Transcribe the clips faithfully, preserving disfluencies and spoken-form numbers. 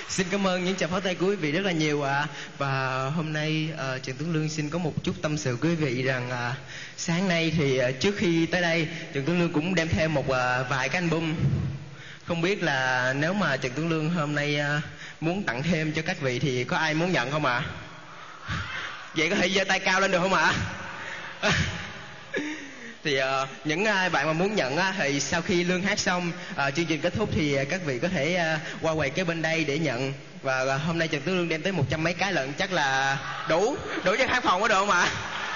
Xin cảm ơn những tràng pháo tay của quý vị rất là nhiều ạ. À. Và hôm nay uh, Trần Tuấn Lương xin có một chút tâm sự quý vị rằng uh, sáng nay thì uh, trước khi tới đây Trần Tuấn Lương cũng đem theo một uh, vài cái album. Không biết là nếu mà Trần Tuấn Lương hôm nay uh, muốn tặng thêm cho các vị thì có ai muốn nhận không ạ? À? Vậy có thể giơ tay cao lên được không ạ? À? Thì uh, những uh, bạn mà muốn nhận uh, thì sau khi Lương hát xong uh, chương trình kết thúc thì uh, các vị có thể uh, qua quầy kế bên đây để nhận. Và uh, hôm nay Trần Tuấn Lương đem tới một trăm mấy cái lận, chắc là đủ đủ cho khán phòng có được không ạ?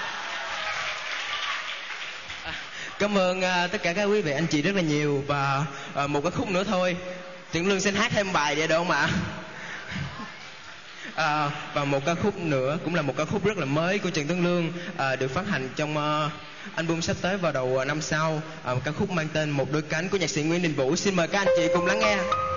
À, cảm ơn uh, tất cả các quý vị anh chị rất là nhiều. Và uh, một cái khúc nữa thôi, Trần Tuấn Lương xin hát thêm bài vậy được không ạ? À, và một ca khúc nữa cũng là một ca khúc rất là mới của Trần Tuấn Lương, à, được phát hành trong uh, album sắp tới vào đầu năm sau, à, một ca khúc mang tên Một Đôi Cánh của nhạc sĩ Nguyễn Đình Vũ. Xin mời các anh chị cùng lắng nghe.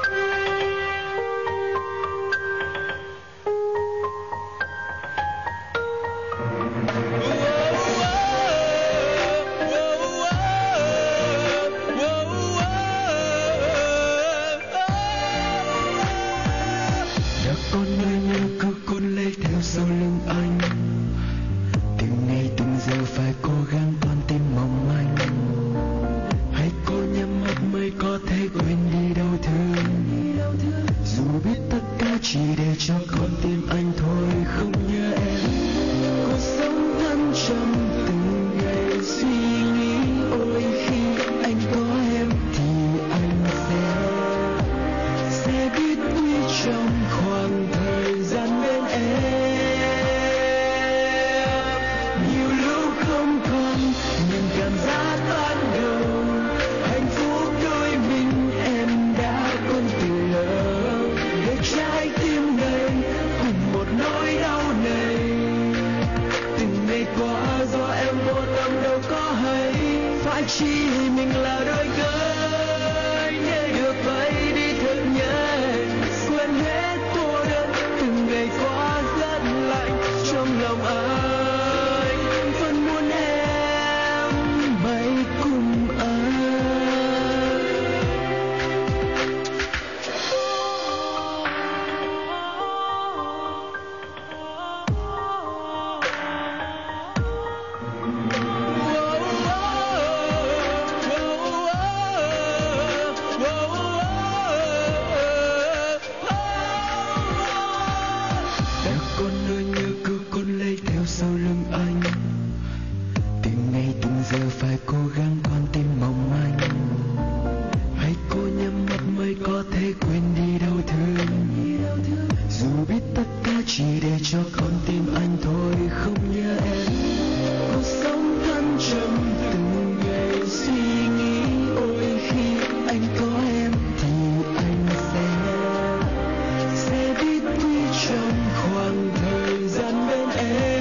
Sau lưng anh từng ngày từng giờ phải cố gắng con tim mong manh, hãy cố nhắm mắt mới có thể quên đi đau thương, dù biết tất cả chỉ để cho con tim anh thôi không nhớ em. Cuộc sống thăng trầm từng ngày suy nghĩ, ôi khi anh có em thì anh sẽ sẽ biết quý trong khoảng thời gian bên em. Chỉ mình là đôi cánh để được bay đi thật nhanh, quên hết cô đơn từng ngày qua rất lạnh trong lòng anh, vẫn muốn em bay cùng anh. Sau lưng anh từng ngày từng giờ phải cố gắng con tim mong manh, hãy cố nhắm mắt mới có thể quên đi đau thương, dù biết tất cả chỉ để cho con tim anh thôi không nhớ em. Cuộc sống thăng trầm từng ngày suy nghĩ, ôi khi anh có em thì anh sẽ sẽ biết quý trong khoảng thời gian bên em.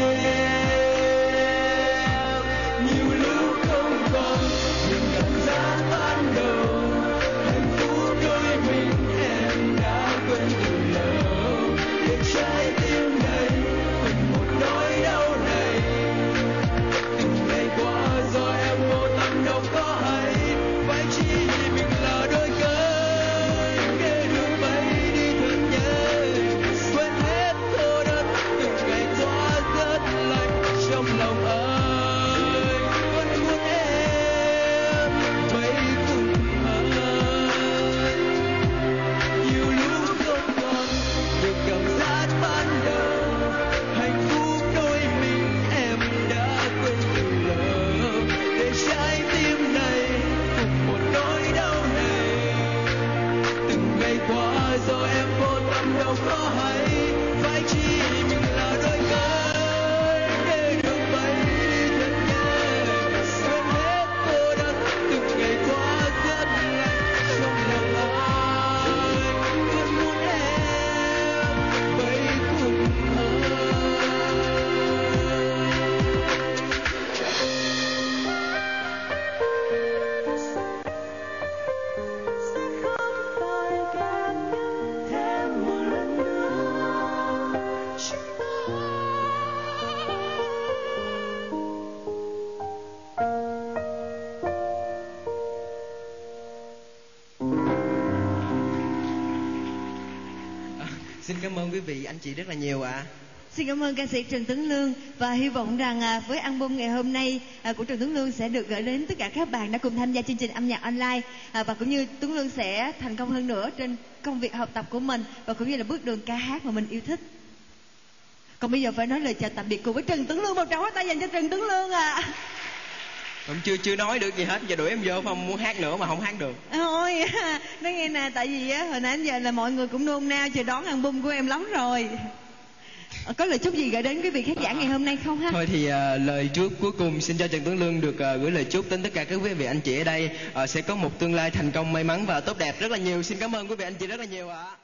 Xin cảm ơn quý vị anh chị rất là nhiều ạ. À. Xin cảm ơn ca sĩ Trần Tuấn Lương và hy vọng rằng à, với album ngày hôm nay à, của Trần Tuấn Lương sẽ được gửi đến tất cả các bạn đã cùng tham gia chương trình âm nhạc online à, và cũng như Tuấn Lương sẽ thành công hơn nữa trên công việc học tập của mình và cũng như là bước đường ca hát mà mình yêu thích. Còn bây giờ phải nói lời chào tạm biệt cùng với Trần Tuấn Lương, một tràng pháo tay dành cho Trần Tuấn Lương ạ. À. Không chưa chưa nói được gì hết, giờ đuổi em vô không muốn hát nữa mà không hát được. Ôi, nói nghe nè, tại vì á hồi nãy đến giờ là mọi người cũng nôn nao chờ đón album của em lắm rồi. Có lời chúc gì gửi đến quý vị khán giả ngày hôm nay không ha? Thôi thì uh, lời chúc cuối cùng xin cho Trần Tuấn Lương được uh, gửi lời chúc đến tất cả các quý vị anh chị ở đây uh, sẽ có một tương lai thành công may mắn và tốt đẹp rất là nhiều. Xin cảm ơn quý vị anh chị rất là nhiều ạ. À.